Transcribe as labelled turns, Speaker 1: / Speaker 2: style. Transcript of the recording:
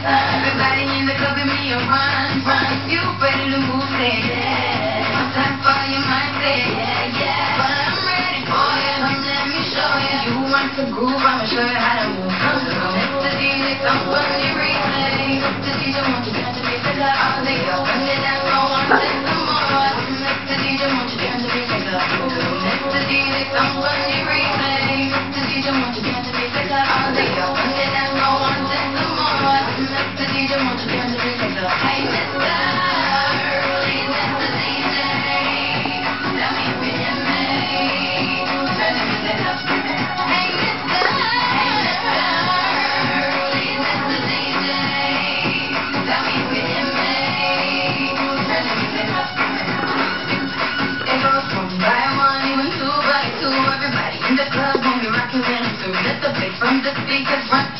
Speaker 1: Everybody in the club give me a run. If you ready to move, say yeah. One time for your mind, say yeah. But I'm ready for you, come let me show you. You want to groove, I'ma show you how to move. Next to DJ, come on the replay. Next to DJ, won't you dance to me, take her all day. Run it down, go on, take some more. Next to DJ, won't you dance to me, take her. Next to DJ, come on the replay. Next to DJ, won't you dance to me, take her all day. Run it down, go on, take some more. Next to DJ, won't you dance to me, take her. Hey, mister, please, Mr. DJ, tell me if you hear me. Turn the music up. Hey, mister, please, Mr. DJ, tell me if you hear me. Turn the music up. It goes one by one, even two by two. Everybody in the club won't be rocking when it's through. Let the bass from the speakers run.